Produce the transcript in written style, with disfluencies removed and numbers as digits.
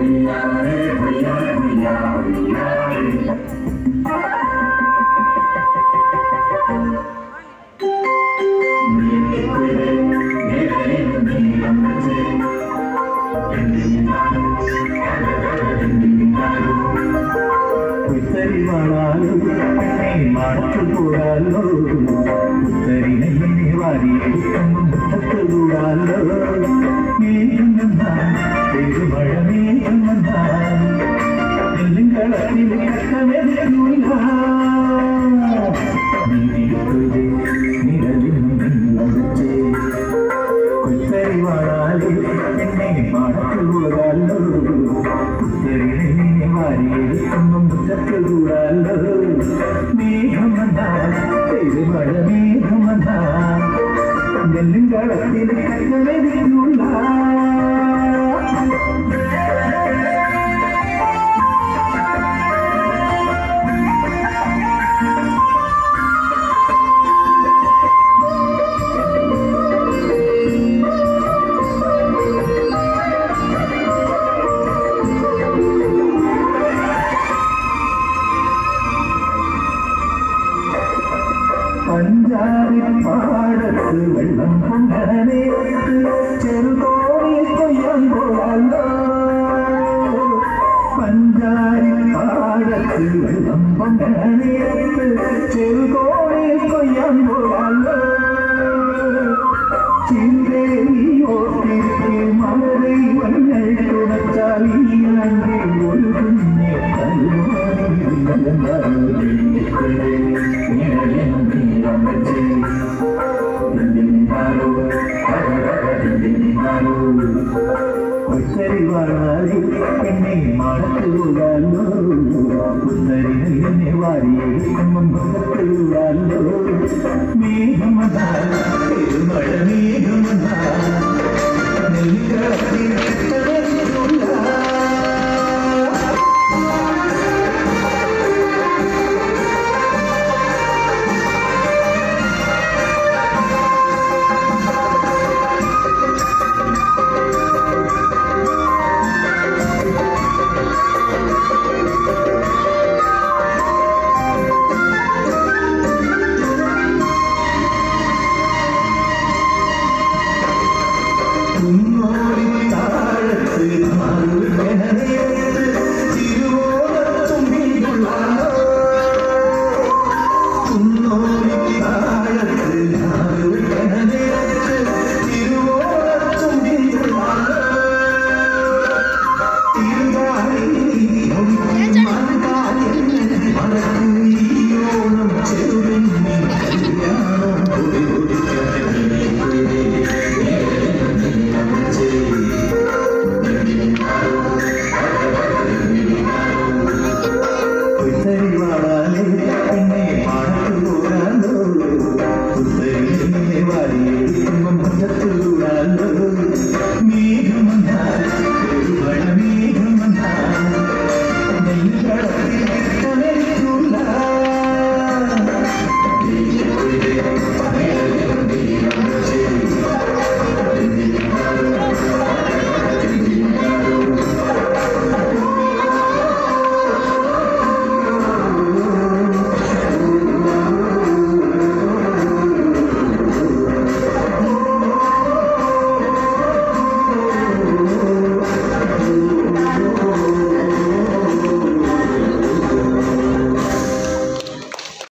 മാറ്റുകൂടാലോ ഉത്തരിനെ വാരി മുറ്റത്തുകൂടാലോ പെരുമഴ എല്ലും കളത്തിൽ കഷ്ടമെതിരൂല കുത്തരി വാഴാലേ എന്നെ മാറ്റുകൂടാലോ ഉത്തരിനെ വാരി മുറ്റത്തുകൂടാലോ പെരുമഴ നെല്ലും കളത്തിൽ കഷ്ടമെതിരൂല പഞ്ചാബി പാടത്ത് വെള്ളം കൊണ്ടനേത്ത് ചെറുതോണിൽ കൊയ്യാൻ പോകാലോ പഞ്ചാബി പാടത്ത് വെള്ളം കൊണ്ടനേത്ത് ചെറുതോണിൽ കൊയ്യാൻ പോകാലോ ചിന്തേരിയോട്ടിട്ട് മഴ വങ്ങൾ തുടച്ചാൽ ഈ അഞ്ചിൽ ഒരു കുഞ്ഞെ ഉത്തരി വാഴാലേ എന്നെ മാറ്റുകൂടാലോ ഉത്തരിനെ വാരിയെടുക്കുമ്പം മുഖത്തുകൂടാലോ മേഘമതാ പെരുമഴ